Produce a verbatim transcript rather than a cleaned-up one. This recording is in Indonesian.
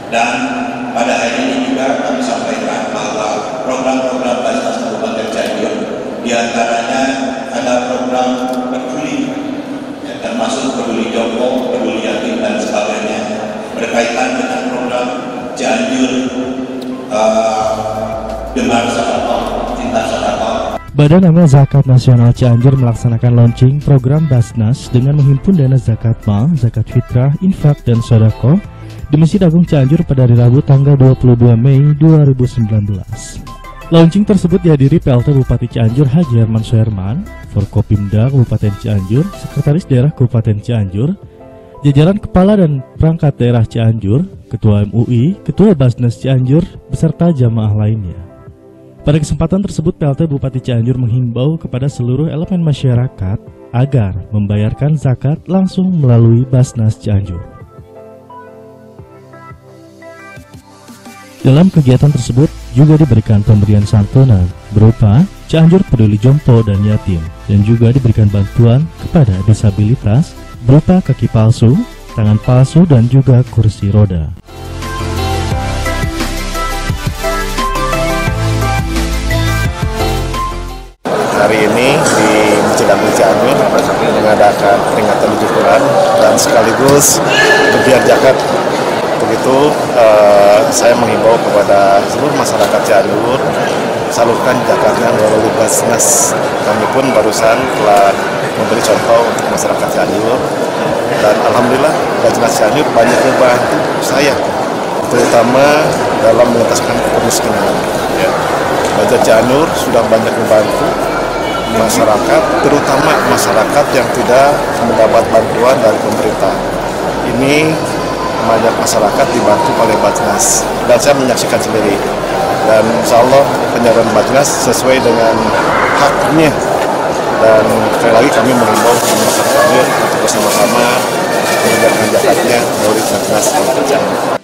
Dan pada hari ini juga kami sampaikan bahwa program-program Basnas Kabupaten Cianjur diantaranya ada program peduli, ya, termasuk peduli jompo, peduli yatim dan sebagainya, berkaitan dengan program Cianjur uh, Demar Sedekah, Cinta Sedekah. Badan Amal Zakat Nasional Cianjur melaksanakan launching program Basnas dengan menghimpun dana zakat mal, zakat fitrah, infak, dan sodako di Masjid Agung Cianjur pada hari Rabu tanggal dua puluh dua Mei dua ribu sembilan belas. Launching tersebut dihadiri P L T Bupati Cianjur Haji Herman Suherman, Forkopimda Kabupaten Cianjur, Sekretaris Daerah Kabupaten Cianjur, jajaran Kepala dan Perangkat Daerah Cianjur, Ketua M U I, Ketua Basnas Cianjur, beserta jamaah lainnya. Pada kesempatan tersebut, P L T Bupati Cianjur menghimbau kepada seluruh elemen masyarakat agar membayarkan zakat langsung melalui Basnas Cianjur. Dalam kegiatan tersebut juga diberikan pemberian santunan berupa Cianjur Peduli Jompo dan Yatim, dan juga diberikan bantuan kepada disabilitas berupa kaki palsu, tangan palsu, dan juga kursi roda. Hari ini di Masjid Agung Cianjur mengadakan peringatan tujuh bulan dan sekaligus berbiar zakat. Begitu eh, saya menghimbau kepada seluruh masyarakat Cianjur salurkan zakatnya melalui Basnas. Kami pun barusan telah memberi contoh untuk masyarakat Cianjur, dan alhamdulillah Basnas Cianjur banyak membantu saya, terutama dalam mengentaskan kemiskinan. Ya. Basnas Cianjur sudah banyak membantu masyarakat, terutama masyarakat yang tidak mendapat bantuan dari pemerintah. Ini banyak masyarakat dibantu oleh Basnas, dan saya menyaksikan sendiri. Dan insya Allah penyaluran Basnas sesuai dengan haknya. Dan sekali lagi kami mengimbau masyarakat untuk bersama-sama menjalankan zakatnya melalui Basnas Kabupaten Cianjur.